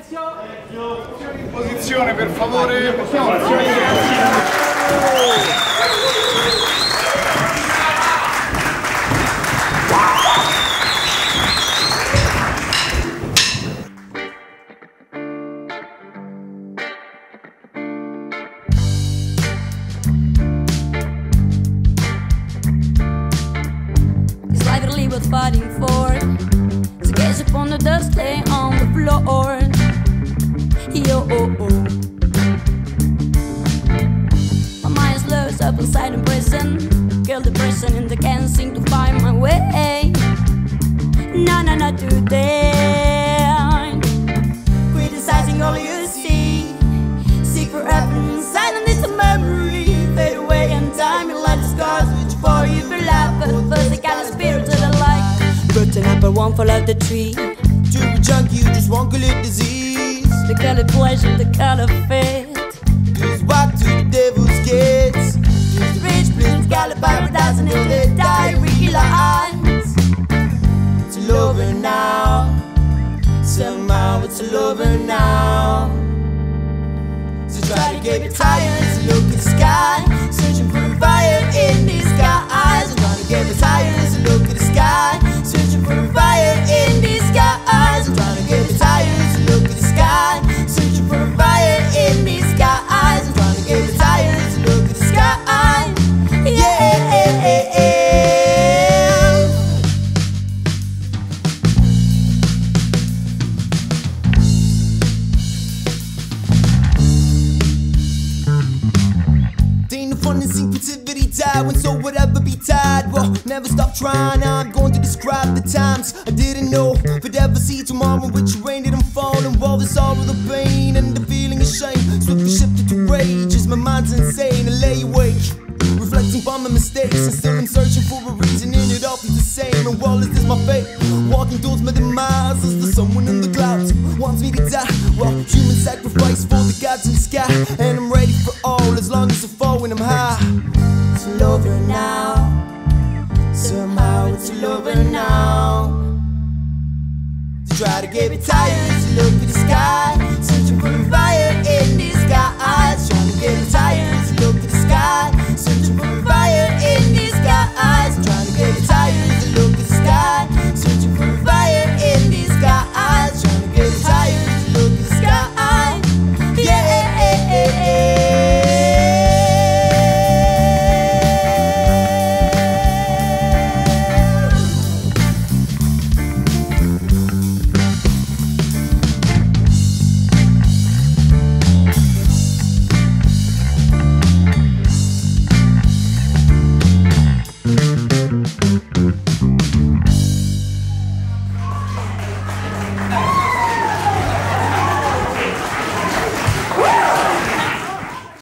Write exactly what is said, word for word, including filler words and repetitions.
Posizione per favore. It's life really worth fighting for. To gaze upon the dust lay on the floor. Yo, oh, oh. My mind is lost up inside in prison. Girl, depression and I can't seem to find my way. No, no, not today. Criticizing all you see. Seek for evidence, silent is a memory. Fade away in time, you let the scars which for you for life. But first I got a spirit to the light. Rotten apple won't fall out the tree. To be junkie, you just won't call it disease. The color pleasure, the color fit. Just walk to the devil's gates. Just the rich prince, got a paradise and in the diary lines. It's a lover now. Somehow it's a lover now. So try to get tired, so look at the sky. Searching for a fire in the skies. I'm trying to get tired, so look at the sky. Searching for a fire in the skies. I'm trying to get tired, so look at the sky. Searching for a fire in the skies. I'm trying to get tired, so look at the sky. Yeah. Ain't no fun in secretivity died when so whatever be tied. Well, never stop trying. I'm going to describe the times I didn't know if I'd ever see tomorrow with your rain didn't fall. And all this all of the pain and the feeling of shame swiftly shifted to rage as my mind's insane. I lay awake, reflecting on my mistakes, and still I'm searching for a reason and it all feels the same. And well, is this my fate? Walking towards my demise. Is there someone in the clouds who wants me to die? Well, human sacrifice for the gods in the sky, and I'm ready for all as long as I fall when I'm high. It's a lover now. Somehow it's a lover now. To try to get me tired, to look at the sky. Searching for a fire in